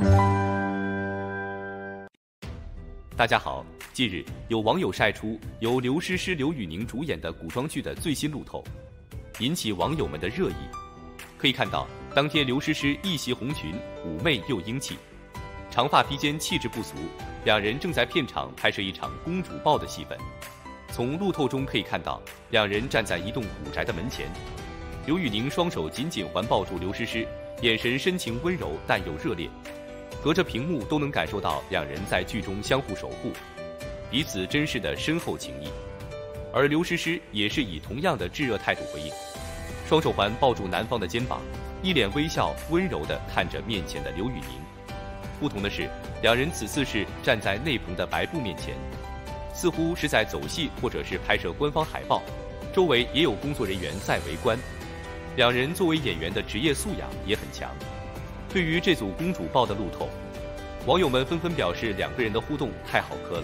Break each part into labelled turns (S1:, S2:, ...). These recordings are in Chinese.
S1: 大家好，近日有网友晒出由刘诗诗、刘宇宁主演的古装剧的最新路透，引起网友们的热议。可以看到，当天刘诗诗一袭红裙，妩媚又英气，长发披肩，气质不俗。两人正在片场拍摄一场公主抱的戏份。从路透中可以看到，两人站在一栋古宅的门前，刘宇宁双手紧紧环抱住刘诗诗，眼神深情温柔但又热烈。隔着屏幕都能感受到两人在剧中相互守护，彼此珍视的深厚情谊。而刘诗诗也是以同样的炙热态度回应，双手环抱住男方的肩膀，一脸微笑，温柔地看着面前的刘宇宁。不同的是，两人此次是站在内棚的白布面前，似乎是在走戏或者是拍摄官方海报，周围也有工作人员在围观。两人作为演员的职业素养也很强。对于这组公主抱的路透，网友们纷纷表示两个人的互动太好磕了，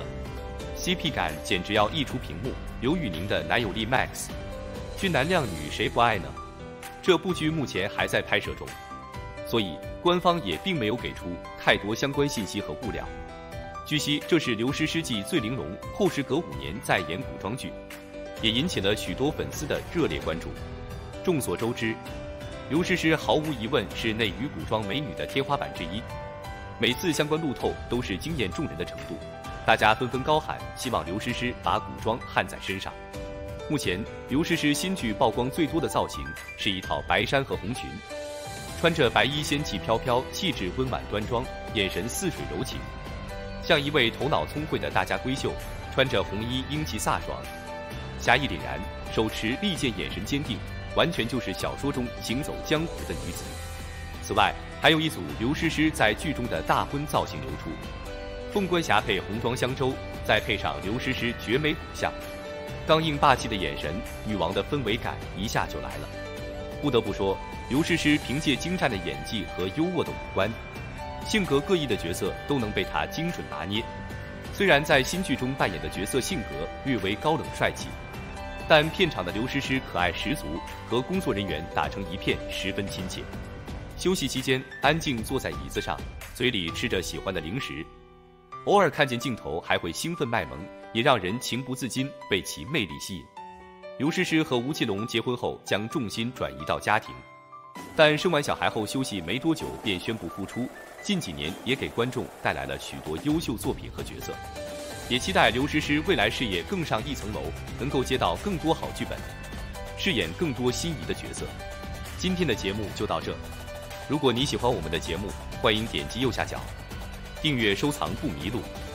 S1: CP 感简直要溢出屏幕。刘宇宁的男友力 Max， 俊男靓女谁不爱呢？这部剧目前还在拍摄中，所以官方也并没有给出太多相关信息和物料。据悉，这是刘诗诗继《醉玲珑》后时隔5年再演古装剧，也引起了许多粉丝的热烈关注。众所周知，刘诗诗毫无疑问是内娱古装美女的天花板之一，每次相关路透都是惊艳众人的程度，大家纷纷高喊希望刘诗诗把古装焊在身上。目前刘诗诗新剧曝光最多的造型是一套白衫和红裙，穿着白衣仙气飘飘，气质温婉端庄，眼神似水柔情，像一位头脑聪慧的大家闺秀。穿着红衣英气飒爽，侠义凛然，手持利剑，眼神坚定，完全就是小说中行走江湖的女子。此外，还有一组刘诗诗在剧中的大婚造型流出，凤冠霞配红装香洲，再配上刘诗诗绝美虎相，刚硬霸气的眼神，女王的氛围感一下就来了。不得不说，刘诗诗凭借精湛的演技和优渥的五官，性格各异的角色都能被她精准拿捏。虽然在新剧中扮演的角色性格略为高冷帅气，但片场的刘诗诗可爱十足，和工作人员打成一片，十分亲切。休息期间，安静坐在椅子上，嘴里吃着喜欢的零食，偶尔看见镜头还会兴奋卖萌，也让人情不自禁被其魅力吸引。刘诗诗和吴奇隆结婚后将重心转移到家庭，但生完小孩后休息没多久便宣布复出，近几年也给观众带来了许多优秀作品和角色，也期待刘诗诗未来事业更上一层楼，能够接到更多好剧本，饰演更多心仪的角色。今天的节目就到这，如果你喜欢我们的节目，欢迎点击右下角订阅收藏不迷路。